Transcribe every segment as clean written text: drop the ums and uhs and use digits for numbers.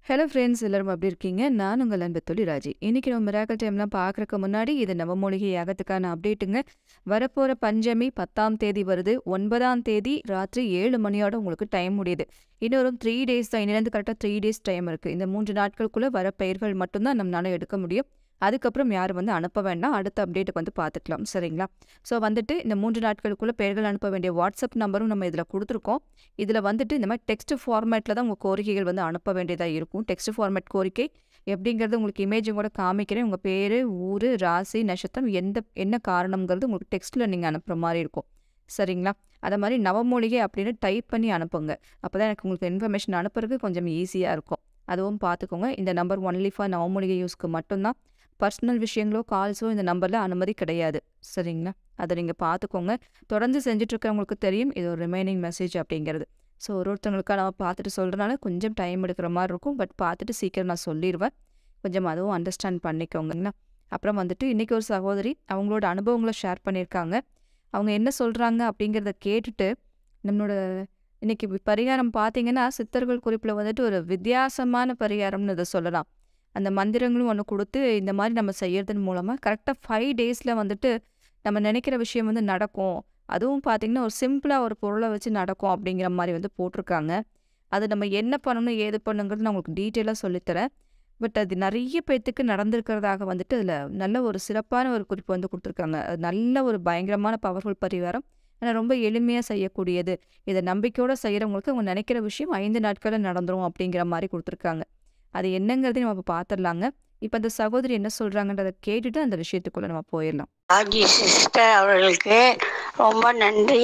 Hello friends, எல்லாரும் எப்படி இருக்கீங்க? நான் உங்கள் அன்பு தோழி ராஜி. இன்னைக்கு நம்ம மிராக்கிள் டைம்லாம் பார்க்குறக்கு முன்னாடி இது நவமூலிகை யாகத்துக்கான அப்டேட்டுங்க. வரப்போகிற பஞ்சமி 10ஆம் தேதி வருது. 9ஆம் தேதி ராத்திரி 7 மணியோட உங்களுக்கு டைம் முடியுது. இன்னும் ஒரு 3 டேஸ் தான். இன்னிலேருந்து கரெக்டாக 3 டேஸ் டைம் இருக்குது. இந்த 3 நாட்களுக்குள்ளே வர பெயர்கள் மட்டும்தான் நம்மளால எடுக்க முடியும். அதுக்கப்புறம் யாரும் அனுப்ப வேண்டாம். அடுத்த அப்டேட்டுக்கு பார்த்துக்கலாம். சரிங்களா? ஸோ இந்த 3 நாட்களுக்குள்ளே பெயர்கள் அனுப்ப வேண்டிய வாட்ஸ்அப் நம்பரும் நம்ம இதில் கொடுத்துருக்கோம். இதில் இந்த மாதிரி டெக்ஸ்ட் ஃபார்மேட்டில் தான் உங்கள் கோரிக்கைகள் அனுப்ப வேண்டியதாக இருக்கும். டெக்ஸ்ட் ஃபார்மேட் கோரிக்கை எப்படிங்கிறது உங்களுக்கு இமேஜும் கூட காமிக்கிறேன். உங்கள் பேர், ஊர், ராசி, நட்சத்திரம், என்ன காரணங்கிறது உங்களுக்கு டெக்ஸ்ட்டில் நீங்கள் அனுப்புகிற மாதிரி இருக்கும். சரிங்களா? அதை மாதிரி நவமூலிகை அப்படின்னு டைப் பண்ணி அனுப்புங்க. அப்போ தான் எனக்கு உங்களுக்கு இன்ஃபர்மேஷன் அனுப்புறதுக்கு கொஞ்சம் ஈஸியாக இருக்கும். அதுவும் பார்த்துக்கோங்க. இந்த நம்பர் ஒன்லி ஃபார் நவமூலிகை யூஸ்க்கு மட்டும்தான். பர்சனல் விஷயங்களோ கால்ஸோ இந்த நம்பரில் அனுமதி கிடையாது. சரிங்களா? அதை நீங்கள் பார்த்துக்கோங்க. தொடர்ந்து செஞ்சுட்ருக்கவங்களுக்கு தெரியும் இது ஒரு ரிமைனிங் மெசேஜ் அப்படிங்கிறது. ஸோ ஒருத்தவங்களுக்காக நம்ம பார்த்துட்டு சொல்கிறனால கொஞ்சம் டைம் எடுக்கிற மாதிரி இருக்கும். பட் பார்த்துட்டு சீக்கிரம் நான் சொல்லிடுவேன். கொஞ்சம் அதுவும் அண்டர்ஸ்டாண்ட் பண்ணிக்கோங்கங்களா. அப்புறம் இன்றைக்கி ஒரு சகோதரி அவங்களோட அனுபவங்களை ஷேர் பண்ணியிருக்காங்க. அவங்க என்ன சொல்கிறாங்க அப்படிங்கிறத கேட்டுட்டு நம்மளோட இன்றைக்கி பரிகாரம் பார்த்தீங்கன்னா சித்தர்கள் குறிப்பில் ஒரு வித்தியாசமான பரிகாரம்னு இதை சொல்லலாம். அந்த மந்திரங்களும் ஒன்று கொடுத்து இந்த மாதிரி நம்ம செய்யறதன் மூலமாக கரெக்டாக 5 டேஸில் நம்ம நினைக்கிற விஷயம் நடக்கும். அதுவும் பார்த்திங்கன்னா ஒரு சிம்பிளாக ஒரு பொருளை வச்சு நடக்கும் அப்படிங்கிற மாதிரி போட்டிருக்காங்க. அது நம்ம என்ன பண்ணணும் ஏது பண்ணுங்கிறது நான் உங்களுக்கு டீட்டெயிலாக சொல்லித்தரேன். பட் அது நிறைய பேர்த்துக்கு நடந்திருக்கிறதாக அதில் நல்ல ஒரு சிறப்பான ஒரு குறிப்பு கொடுத்துருக்காங்க. அது நல்ல ஒரு பயங்கரமான பவர்ஃபுல் பரிகாரம். ஆனால் ரொம்ப எளிமையாக செய்யக்கூடியது. இதை நம்பிக்கையோடு செய்கிறவங்களுக்கு அவங்க நினைக்கிற விஷயம் 5 நாட்களில் நடந்துரும் அப்படிங்கிற மாதிரி கொடுத்துருக்காங்க. அது என்னங்கிறதையும் நம்ம பார்த்துடலாங்க. இப்போ அந்த சகோதரி என்ன சொல்கிறாங்கன்றதை கேட்டுட்டு அந்த விஷயத்துக்குள்ளே நம்ம போயிடலாம். ஆஜி சிஸ்டர் அவர்களுக்கு ரொம்ப நன்றி.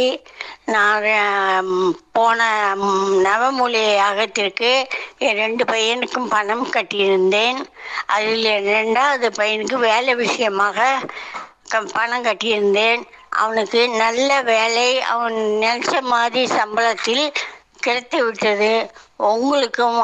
நான் போன நவமூலிகை யாகத்திற்கு என் 2 பையனுக்கும் பணம் கட்டியிருந்தேன். அதில் 2வது பையனுக்கு வேலை விஷயமாக பணம் கட்டியிருந்தேன். அவனுக்கு நல்ல வேலை, அவன் நினச்ச மாதிரி சம்பளத்தில் கிடைத்து விட்டது. உங்களுக்கும்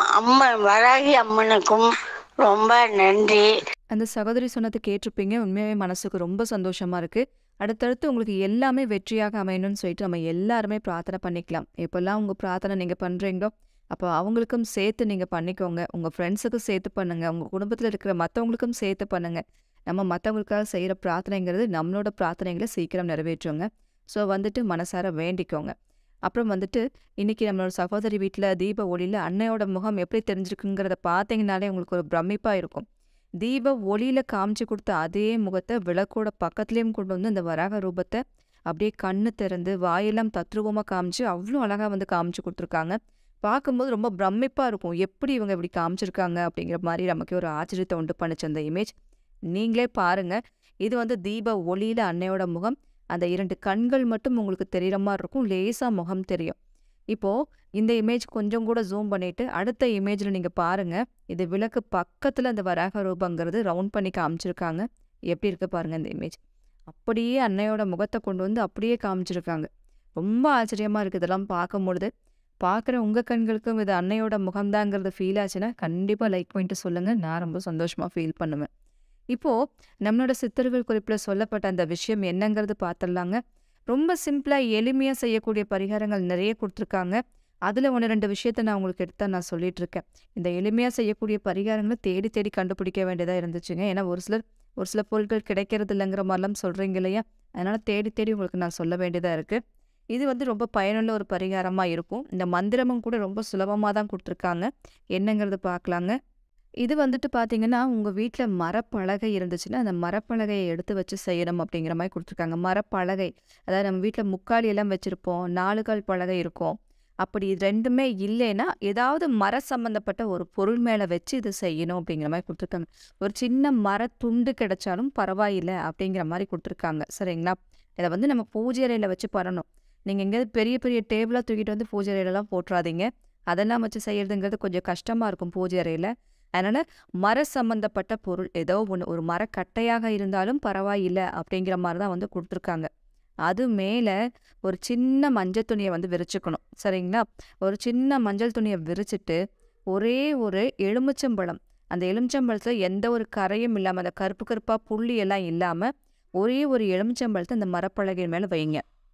வராகி அம்மனுக்கும் ரொம்ப நன்றி. அந்த சகோதரி சொன்னது கேட்டிருப்பீங்க. உண்மையாகவே மனசுக்கு ரொம்ப சந்தோஷமாக இருக்குது. அடுத்தடுத்து உங்களுக்கு எல்லாமே வெற்றியாக அமையணும்னு சொல்லிட்டு நம்ம எல்லாருமே பிரார்த்தனை பண்ணிக்கலாம். எப்போல்லாம் உங்கள் பிரார்த்தனை நீங்கள் பண்ணுறீங்களோ அப்போ அவங்களுக்கும் சேர்த்து நீங்கள் பண்ணிக்கோங்க. உங்கள் ஃப்ரெண்ட்ஸுக்கும் சேர்த்து பண்ணுங்கள். உங்கள் குடும்பத்தில் இருக்கிற மற்றவங்களுக்கும் சேர்த்து பண்ணுங்கள். நம்ம மற்றவங்களுக்காக செய்கிற பிரார்த்தனைங்கிறது நம்மளோட பிரார்த்தனைகளை சீக்கிரம் நிறைவேற்றுங்க. ஸோ மனசார வேண்டிக்கோங்க. அப்புறம் இன்றைக்கி நம்மளோட சகோதரி வீட்டில் தீப ஒளியில் அன்னையோட முகம் எப்படி தெரிஞ்சிருக்குங்கிறத பார்த்தீங்கனாலே உங்களுக்கு ஒரு பிரமிப்பாக இருக்கும். தீப ஒளியில் காமிச்சு கொடுத்த அதே முகத்தை விளக்கோட பக்கத்துலேயும் கொண்டு அந்த வராக ரூபத்தை அப்படியே கண்ணு திறந்து வாயெல்லாம் தத்ரூபமாக காமிச்சு அவ்வளோ அழகாக காமிச்சு கொடுத்துருக்காங்க. பார்க்கும்போது ரொம்ப பிரமிப்பாக இருக்கும். எப்படி இவங்க இப்படி காமிச்சிருக்காங்க அப்படிங்கிற மாதிரி நமக்கு ஒரு ஆச்சரியத்தை உண்டு பண்ணிச்சு அந்த இமேஜ். நீங்களே பாருங்கள். இது தீப ஒளியில் அன்னையோட முகம். அந்த 2 கண்கள் மட்டும் உங்களுக்கு தெரிகிற மாதிரி இருக்கும். லேசாக முகம் தெரியும். இப்போது இந்த இமேஜ் கொஞ்சம் கூட ஜூம் பண்ணிவிட்டு அடுத்த இமேஜில் நீங்கள் பாருங்கள். இது விளக்கு பக்கத்தில் அந்த வராக ரூபங்கிறது ரவுண்ட் பண்ணி காமிச்சிருக்காங்க. எப்படி இருக்குது பாருங்கள் இந்த இமேஜ். அப்படியே அன்னையோட முகத்தை கொண்டு அப்படியே காமிச்சிருக்காங்க. ரொம்ப ஆச்சரியமாக இருக்குது இதெல்லாம் பார்க்கும்பொழுது. பார்க்குற உங்கள் கண்களுக்கும் இது அன்னையோட முகம்தாங்கிறது ஃபீல் ஆச்சுன்னா கண்டிப்பாக லைக் பண்ணிட்டு சொல்லுங்கள். நான் ரொம்ப சந்தோஷமாக ஃபீல் பண்ணுவேன். இப்போது நம்மளோட சித்தர்கள் குறிப்பில் சொல்லப்பட்ட அந்த விஷயம் என்னங்கிறது பார்த்துடலாங்க. ரொம்ப சிம்பிளாக எளிமையாக செய்யக்கூடிய பரிகாரங்கள் நிறைய கொடுத்துருக்காங்க. அதில் 1-2 விஷயத்தை நான் உங்களுக்கு எடுத்தால் நான் சொல்லிகிட்ருக்கேன். இந்த எளிமையாக செய்யக்கூடிய பரிகாரங்களை தேடி தேடி கண்டுபிடிக்க வேண்டியதாக இருந்துச்சுங்க. ஏன்னா ஒரு சில பொருட்கள் கிடைக்கிறது இல்லைங்கிற மாதிரிலாம் சொல்கிறீங்க இல்லையா? அதனால் தேடி தேடி உங்களுக்கு நான் சொல்ல வேண்டியதாக இருக்குது. இது ரொம்ப பயனுள்ள ஒரு பரிகாரமாக இருக்கும். இந்த மந்திரமும் கூட ரொம்ப சுலபமாக தான் கொடுத்துருக்காங்க. என்னங்கிறது பார்க்கலாங்க. இது பார்த்தீங்கன்னா உங்கள் வீட்டில் மரப்பலகை இருந்துச்சுன்னா அந்த மரப்பலகையை எடுத்து வச்சு செய்யணும் அப்படிங்கிற மாதிரி கொடுத்துருக்காங்க. மரப்பலகை அதாவது நம்ம வீட்டில் முக்காலி எல்லாம் வச்சுருப்போம். 4 கால் பலகை இருக்கும். அப்படி இது 2மே இல்லைன்னா ஏதாவது மர சம்மந்தப்பட்ட ஒரு பொருள் மேலே வச்சு இது செய்யணும் அப்படிங்கிற மாதிரி கொடுத்துருக்காங்க. ஒரு சின்ன மரத்துண்டு கிடைச்சாலும் பரவாயில்லை அப்படிங்கிற மாதிரி கொடுத்துருக்காங்க. சரிங்களா? இதை நம்ம பூஜை அறையில் வச்சு பண்ணணும். நீங்கள் எங்கேயாவது பெரிய பெரிய டேபிளாக தூக்கிட்டு பூஜை அறையிலலாம் போட்டுறாதீங்க. அதெல்லாம் வச்சு செய்கிறதுங்கிறது கொஞ்சம் கஷ்டமாக இருக்கும் பூஜை அறையில். அதனால் மர சம்மந்தப்பட்ட பொருள் ஏதோ ஒன்று, ஒரு மரக்கட்டையாக இருந்தாலும் பரவாயில்லை அப்படிங்கிற மாதிரி தான் கொடுத்துருக்காங்க. அது மேலே ஒரு சின்ன மஞ்சள் துணியை விரிச்சுக்கணும். சரிங்களா? ஒரு சின்ன மஞ்சள் துணியை விரிச்சிட்டு ஒரே ஒரு எலுமிச்சம்பழம், அந்த எலுமிச்சம்பழத்தில் எந்த ஒரு கரையும் இல்லாமல் அந்த கருப்பு கருப்பாக புள்ளி எல்லாம் இல்லாமல் ஒரே ஒரு எலுமிச்சம்பழத்தை அந்த மரப்பலகை மேலே வைங்க.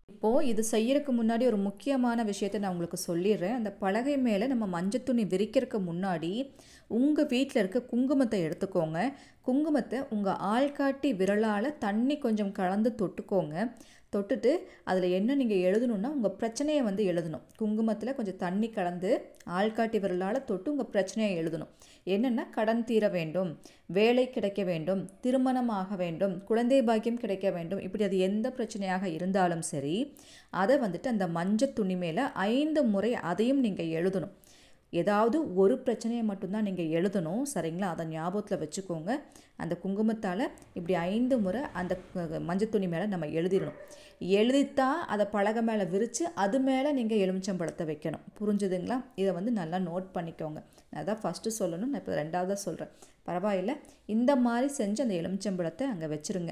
இப்போது இது செய்யறதுக்கு முன்னாடி ஒரு முக்கியமான விஷயத்தை நான் உங்களுக்கு சொல்லிடுறேன். அந்த பலகை மேலே நம்ம மஞ்சள் துணி விரிக்கிறதுக்கு முன்னாடி உங்கள் வீட்டில் இருக்க குங்குமத்தை எடுத்துக்கோங்க. குங்குமத்தை உங்கள் ஆள்காட்டி விரலால் தண்ணி கொஞ்சம் கலந்து தொட்டுக்கோங்க. தொட்டுட்டு அதில் என்ன நீங்கள் எழுதணுன்னா உங்கள் பிரச்சனையை வந்து எழுதணும். குங்குமத்தில் கொஞ்சம் தண்ணி கலந்து ஆள்காட்டி விரலால் தொட்டு உங்கள் பிரச்சனையை எழுதணும். என்னென்னா கடன் தீர வேண்டும், வேலை கிடைக்க வேண்டும், திருமணம் ஆக வேண்டும், குழந்தை பாக்கியம் கிடைக்க வேண்டும், இப்படி அது எந்த பிரச்சனையாக இருந்தாலும் சரி அதை வந்துட்டு அந்த மஞ்சள் துணி மேலே 5 முறை அதையும் நீங்கள் எழுதணும். ஏதாவது ஒரு பிரச்சனையை மட்டும்தான் நீங்கள் எழுதணும், சரிங்களா? அதை ஞாபகத்தில் வச்சுக்கோங்க. அந்த குங்குமத்தால் இப்படி 5 முறை அந்த மஞ்சள் துணி மேலே நம்ம எழுதிடணும். எழுதித்தான் அதை பலகை மேலே விரித்து அது மேலே நீங்கள் எலுமிச்சம்பழத்தை வைக்கணும். புரிஞ்சுதுங்களா? இதை வந்து நல்லா நோட் பண்ணிக்கோங்க. நான் அதான் ஃபஸ்ட்டு சொல்லணும், நான் இப்போ 2வதாக சொல்கிறேன். பரவாயில்ல, இந்த மாதிரி செஞ்சு அந்த எலுமிச்சம்பழத்தை அங்கே வச்சுருங்க.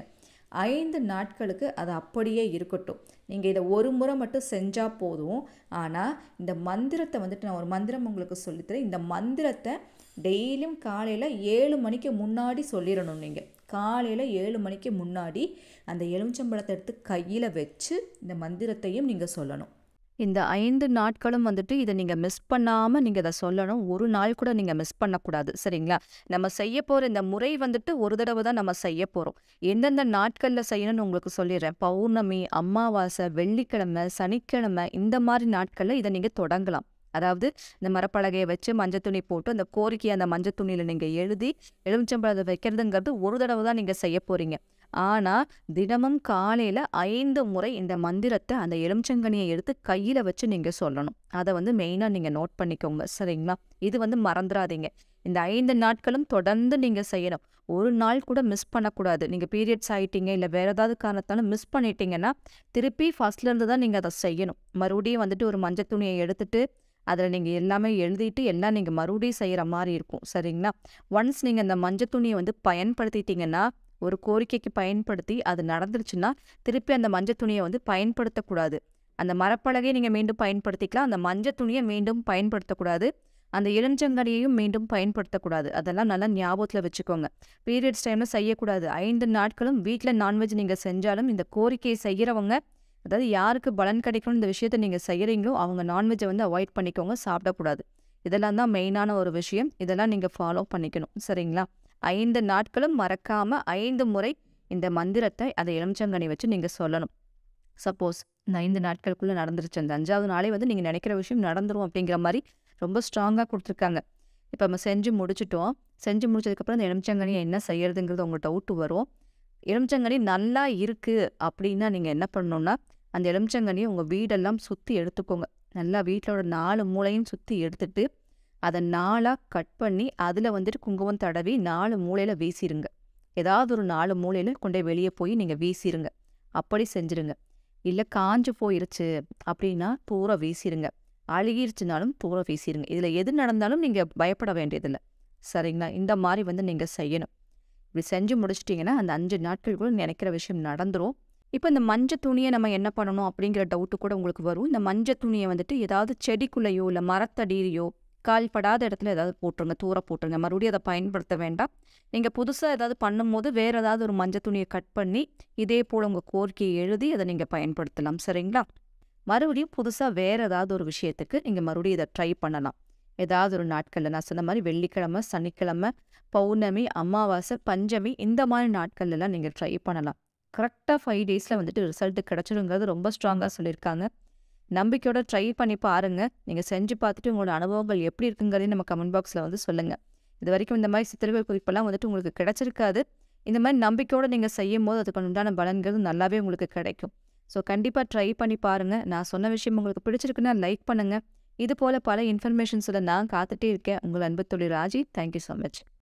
5 நாட்களுக்கு அது அப்படியே இருக்கட்டும். நீங்கள் இதை ஒரு முறை மட்டும் செஞ்சால் போதும். ஆனால் இந்த மந்திரத்தை வந்துட்டு நான் ஒரு மந்திரம் உங்களுக்கு சொல்லித்தரேன். இந்த மந்திரத்தை டெய்லியும் காலையில் 7 மணிக்கு முன்னாடி சொல்லிடணும். நீங்கள் காலையில் 7 மணிக்கு முன்னாடி அந்த எலுமிச்சம்பழத்தை எடுத்து கையில் வச்சு இந்த மந்திரத்தையும் நீங்கள் சொல்லணும். இந்த 5 நாட்களும் வந்துட்டு இதை நீங்கள் மிஸ் பண்ணாமல் நீங்கள் இதை சொல்லணும். ஒரு நாள் கூட நீங்கள் மிஸ் பண்ணக்கூடாது, சரிங்களா? நம்ம செய்ய போகிற இந்த முறை வந்துட்டு ஒரு தடவை தான் நம்ம செய்ய போகிறோம். எந்தெந்த நாட்களில் செய்யணும்னு உங்களுக்கு சொல்லிடுறேன். பௌர்ணமி, அமாவாசை, வெள்ளிக்கிழமை, சனிக்கிழமை, இந்த மாதிரி நாட்களில் இதை நீங்கள் தொடங்கலாம். அதாவது இந்த மரப்பலகையை வச்சு மஞ்சள் துணி போட்டு அந்த கோரிக்கையை அந்த மஞ்சள் துணியில் நீங்கள் எழுதி எலுமிச்சம்பழத்தை வைக்கிறதுங்கிறது ஒரு தடவை தான் நீங்கள் செய்ய போகிறீங்க. ஆனால் தினமும் காலையில் 5 முறை இந்த மந்திரத்தை அந்த எலுமிச்சங்கனியை எடுத்து கையில் வச்சு நீங்கள் சொல்லணும். அதை வந்து மெயினாக நீங்கள் நோட் பண்ணிக்கோங்க, சரிங்களா? இது வந்து மறந்துடாதீங்க. இந்த 5 நாட்களும் தொடர்ந்து நீங்கள் செய்யணும். ஒரு நாள் கூட மிஸ் பண்ணக்கூடாது. நீங்கள் பீரியட்ஸ் ஆகிட்டீங்க இல்லை வேறு ஏதாவது காரணத்தாலும் மிஸ் பண்ணிட்டீங்கன்னா திருப்பி ஃபஸ்ட்லேருந்து தான் நீங்கள் அதை செய்யணும். மறுபடியும் வந்துட்டு ஒரு மஞ்சள் துணியை எடுத்துட்டு அதில் நீங்கள் எல்லாமே எழுதிட்டு எல்லாம் நீங்கள் மறுபடியும் செய்கிற மாதிரி இருக்கும், சரிங்களா? ஒன்ஸ் நீங்கள் அந்த மஞ்சள் துணியை வந்து பயன்படுத்திட்டீங்கன்னா, ஒரு கோரிக்கைக்கு பயன்படுத்தி அது நடந்துருச்சுன்னா திருப்பி அந்த மஞ்சள் துணியை வந்து பயன்படுத்தக்கூடாது. அந்த மரப்பலகையை நீங்கள் மீண்டும் பயன்படுத்திக்கலாம், அந்த மஞ்சள் துணியை மீண்டும் பயன்படுத்தக்கூடாது, அந்த எலுமிச்சங்கனியையும் மீண்டும் பயன்படுத்தக்கூடாது. அதெல்லாம் நல்லா ஞாபகத்தில் வச்சுக்கோங்க. பீரியட்ஸ் டைமில் செய்யக்கூடாது. 5 நாட்களும் வீட்டில் நான்வெஜ் நீங்கள் செஞ்சாலும் இந்த கோரிக்கையை செய்கிறவங்க, அதாவது யாருக்கு பலன் கிடைக்கணும் இந்த விஷயத்தை நீங்கள் செய்கிறீங்களோ அவங்க நான்வெஜ்ஜை வந்து அவாய்ட் பண்ணிக்கோங்க, சாப்பிடக்கூடாது. இதெல்லாம் தான் மெயினான ஒரு விஷயம். இதெல்லாம் நீங்கள் ஃபாலோ பண்ணிக்கணும், சரிங்களா? 5 நாட்களும் மறக்காமல் 5 முறை இந்த மந்திரத்தை அதை எலுமிச்சங்கனி வச்சு நீங்கள் சொல்லணும். சப்போஸ் இந்த 5 நாட்களுக்குள்ளே நடந்துருச்சு, அந்த 5வது நாளே வந்து நீங்கள் நினைக்கிற விஷயம் நடந்துரும் அப்படிங்கிற மாதிரி ரொம்ப ஸ்ட்ராங்காக கொடுத்துருக்காங்க. இப்போ நம்ம செஞ்சு முடிச்சிட்டோம். செஞ்சு முடிச்சதுக்கப்புறம் இந்த எலுமிச்சங்கனியை என்ன செய்யறதுங்கிறது உங்களுக்கு டவுட்டு வரும். எலுமிச்சங்கனி நல்லா இருக்குது அப்படின்னா நீங்கள் என்ன பண்ணணுன்னா அந்த எலுமிச்சங்கனியை உங்கள் வீடெல்லாம் சுற்றி எடுத்துக்கோங்க. நல்லா வீட்டிலோட 4 மூலையும் சுற்றி எடுத்துட்டு அதை 4ஆக கட் பண்ணி அதில் வந்துட்டு குங்குமம் தடவி 4 மூலையில் வீசிடுங்க. ஏதாவது ஒரு 4 மூலையில் கொண்டே வெளியே போய் நீங்கள் வீசிடுங்க. அப்படி செஞ்சுருங்க. இல்லை காஞ்சு போயிருச்சு அப்படின்னா தூர வீசிடுங்க. அழுகிருச்சுனாலும் தூர வீசிடுங்க. இதில் எது நடந்தாலும் நீங்கள் பயப்பட வேண்டியதில்லை, சரிங்களா? இந்த மாதிரி வந்து நீங்கள் செய்யணும். இப்படி செஞ்சு முடிச்சிட்டிங்கன்னா அந்த 5 நாட்களுக்குள்ள நினைக்கிற விஷயம் நடந்துரும். இப்போ இந்த மஞ்சள் துணியை நம்ம என்ன பண்ணணும் அப்படிங்கிற டவுட்டு கூட உங்களுக்கு வரும். இந்த மஞ்சள் துணியை வந்துட்டு ஏதாவது செடிக்குள்ளேயோ இல்லை மரத்தடியிலையோ கால்படாத இடத்துல ஏதாவது போட்டுருங்க, தூர போட்டுருங்க. மறுபடியும் அதை பயன்படுத்த வேண்டாம். நீங்கள் புதுசாக ஏதாவது பண்ணும்போது வேறு ஏதாவது ஒரு மஞ்சள் துணியை கட் பண்ணி இதே போல் உங்கள் கோரிக்கையை எழுதி அதை நீங்கள் பயன்படுத்தலாம், சரிங்களா? மறுபடியும் புதுசாக வேறு ஏதாவது ஒரு விஷயத்துக்கு நீங்கள் மறுபடியும் இதை ட்ரை பண்ணலாம். ஏதாவது ஒரு நாட்களில் நான் சொன்ன மாதிரி வெள்ளிக்கிழமை, சனிக்கிழமை, பௌர்ணமி, அமாவாசை, பஞ்சமி, இந்த மாதிரி நாட்கள்லாம் நீங்கள் ட்ரை பண்ணலாம். கரெக்டாக 5 டேஸில் வந்துட்டு ரிசல்ட்டு கிடச்சிருங்கிறது ரொம்ப ஸ்ட்ராங்காக சொல்லியிருக்காங்க. நம்பிக்கையோட ட்ரை பண்ணி பாருங்கள். நீங்கள் செஞ்சு பார்த்துட்டு உங்களோட அனுபவங்கள் எப்படி இருக்குங்கிறதையும் நம்ம கமெண்ட் பாக்ஸில் வந்து சொல்லுங்கள். இது வரைக்கும் இந்த மாதிரி சித்திரங்கள் குறிப்பெல்லாம் வந்துட்டு உங்களுக்கு கிடச்சிருக்காது. இந்த மாதிரி நம்பிக்கையோடு நீங்கள் செய்யும் போது அதுக்கு உண்டான பலன்கள் நல்லாவே உங்களுக்கு கிடைக்கும். ஸோ கண்டிப்பாக ட்ரை பண்ணி பாருங்கள். நான் சொன்ன விஷயம் உங்களுக்கு பிடிச்சிருக்குன்னா லைக் பண்ணுங்கள். இது போல் பல இன்ஃபர்மேஷன்ஸில் நான் காத்துட்டே இருக்கேன். உங்கள் அன்பு தோழி ராஜி. Thank you so much.